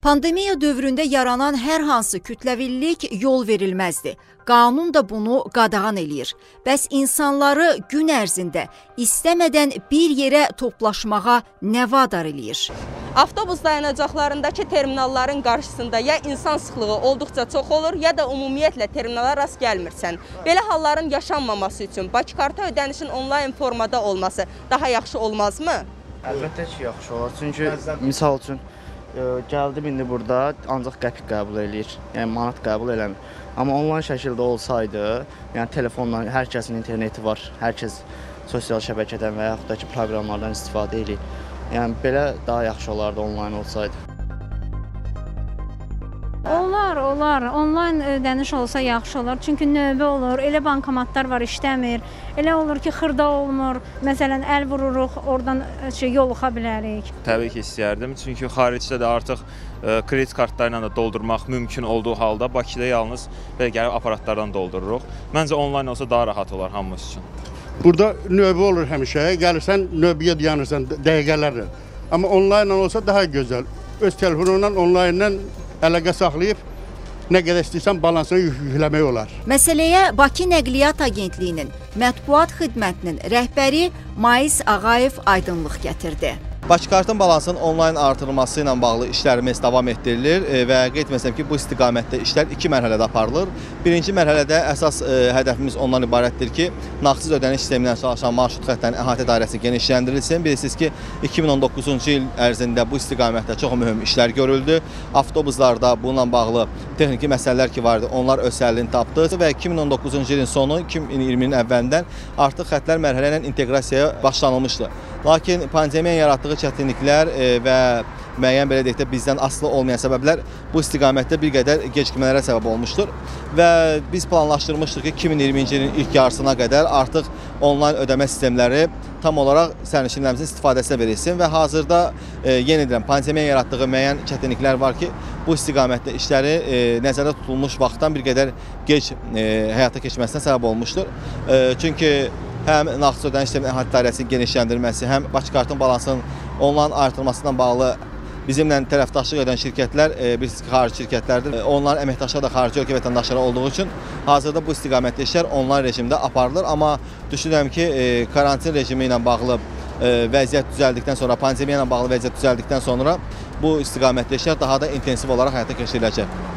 Pandemiya dövründə yaranan hər hansı kütləvillik yol verilməzdi. Qanun da bunu qadağan eləyir. Bəs insanları gün ərzində istəmədən bir yerə toplaşmağa nə vadar eləyir? Avtobus dayanacaqlarındakı terminalların qarşısında ya insan sıxlığı olduqca çox olur, ya da ümumiyyətlə terminala rast gəlmirsən. Belə halların yaşanmaması üçün Bakı kartı ödənişin onlayn formada olması daha yaxşı olmazmı? Əlbəttə ki, yaxşı olar. Çünki misal üçün gəldim indi burada ancaq qəpik qəbul eləyir, yəni manat qəbul eləmir. Amma onlayn şəkildə olsaydı, yəni telefonla hər kəsin interneti var, hər kəs sosial şəbəkədən və yaxud da ki, proqramlardan istifadə eləyir. Yəni belə daha yaxşı olardı onlayn olsaydı. Olar. Onlayn ödəniş olsa yaxşı olar. Çünki növbə olur, elə bankomatlar var, işləmir. Elə olur ki, xırda olmur. Məsələn, əl vururuq, oradan yoluxa bilərik. Təbii ki, istəyərdim. Çünki xaricdə də artıq kredit kartlarıyla da doldurmaq mümkün olduğu halda Bakıda yalnız belə gəlib aparatlardan doldururuq. Məncə onlayn olsa daha rahat olar hamımız üçün. Burada növbə olur həmişə. Gəlirsən, növbəyə dayanırsan dəqiqələrlə. Amma onlayn olsa daha gözəl. Öz telefonundan, onlayndan əlaqə saxlayıb nə qədər istəyirsən balansını yükləmək olar. Məsələyə Bakı Nəqliyyat Agentliyinin mətbuat xidmətinin rəhbəri Mais Ağayev aydınlıq gətirdi. Bakı kartın balansının onlayn artırılması ilə bağlı işlərimiz davam etdirilir və qeyd etməsiəm ki, bu istiqamətdə işlər 2 mərhələdə aparılır. Birinci mərhələdə əsas hədəfimiz ondan ibarətdir ki, nağdsız ödəniş sistemi ilə çalışan marşrut xəttlərinin əhatə dairəsi genişləndirilsin. Bilirsiniz ki, 2019-cu il ərzində bu istiqamətdə çox mühüm işlər görüldü. Avtobuslarda bununla bağlı texniki məsələlər ki vardı, onlar öz həllini tapdı və 2019-cu ilin sonu, 2020-nin əvvəlindən artıq xəttlər mərhələ ilə inteqrasiyaya başlanılmışdı. Lakin pandemiyanın yaratdığı çətinliklər və müəyyən belə deyək də bizdən asılı olmayan səbəblər bu istiqamətdə bir qədər gecikmələrə səbəb olmuşdur. Və biz planlaşdırmışdıq ki, 2020-ci ilin ilk yarısına qədər artıq onlayn ödəmə sistemləri tam olaraq sərnişinlərimizin istifadəsinə verilsin və hazırda yenidən pandemiyanın yaratdığı müəyyən çətinliklər var ki, bu istiqamətdə işləri nəzərdə tutulmuş vaxtdan bir qədər gec həyata keçməsinə səbəb olmuşdur. Çünki həm nağdsız ödəniş sisteminin əhatə dairəsinin genişləndirilməsi, həm Bakı kartın balansının onlayn artırılmasına bağlı bizimlə tərəfdaşlıq edən şirkətlər, bilirsiniz ki, xarici şirkətlərdir. Onların əməkdaşları da xarici ölkə vətəndaşları olduğu üçün hazırda bu istiqamətdə işlər onlayn rejimdə aparılır. Amma düşünürəm ki, karantin rejimi ilə bağlı vəziyyət düzəldikdən sonra, pandemiya ilə bağlı vəziyyət düzəldikdən sonra bu istiqamətdə işlər daha da intensiv olaraq həyata keçiriləcək.